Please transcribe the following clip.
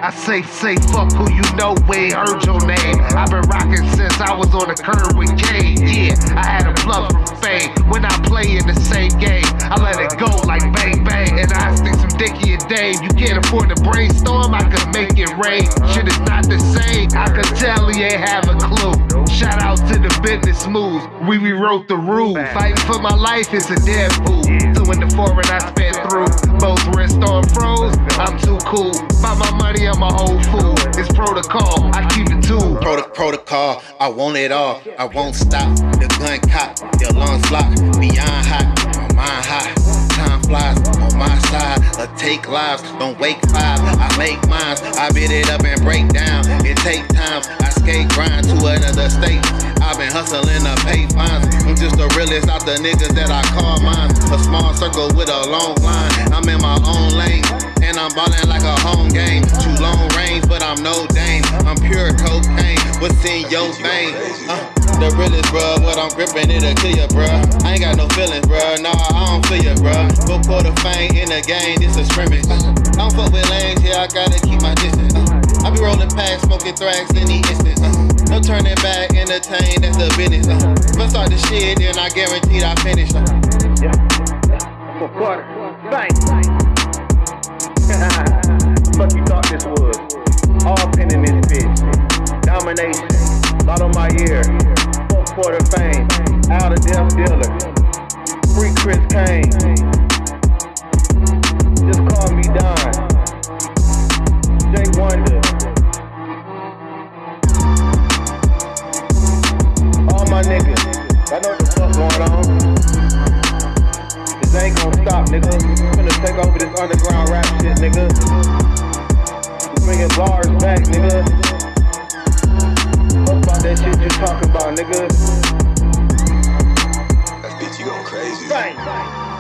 I say fuck who you know, we ain't heard your name. I've been rocking since I was on the curb with Kane. Yeah, I had a bluff from fame. When I play in the same game, I let it go like bang bang. And I stick some Dickie and Dame. You can't afford to brainstorm, I could make it rain. Shit is not the same, I could tell he ain't have a clue. Shout out to the business moves, we rewrote the rules. Fighting for my life is a dead fool. So in the foreign I spent through, both wrist on froze, I'm too cool. By my money, I'm a whole fool. It's protocol, I keep it too. Protocol, I want it all, I won't stop. The gun cock, your lungs locked. Beyond hot, my mind hot. Time flies on my side. Take lives, don't wake five. I make mines, I beat it up and break down. It take time, I skate grind to another state. I've been hustling to pay fines. I'm just the realest out the niggas that I call mine. A small circle with a long line. I'm in my own lane, and I'm ballin' like a home game. Too long range, but I'm no dame. I'm pure cocaine, what's in your vein? The realest, bruh, what I'm gripping, it'll kill ya, bruh. I ain't got no feelings, bruh, nah, I don't feel ya, bruh. Go for the fame in the game, this a scrimmage. I don't fuck with lanes, yeah, I gotta keep my distance. I be rolling past, smoking thrax in the instant. No turning back, entertain, that's the business. If I start the shit, then I guaranteed I finish. Yeah, for quarter, bang. Fuck you thought this was? All pen in this bitch. Domination, lot on my ear. Fuck for the fame, out of death dealer. Free Chris Kane. Just call me Don. Jay Wonder. All my niggas, I know what the fuck going on. This ain't gon' stop, nigga. I'm finna take over this underground rap shit, nigga. We bringing bars back, nigga. What about that shit you talking about, nigga? That bitch, you going crazy. Bang!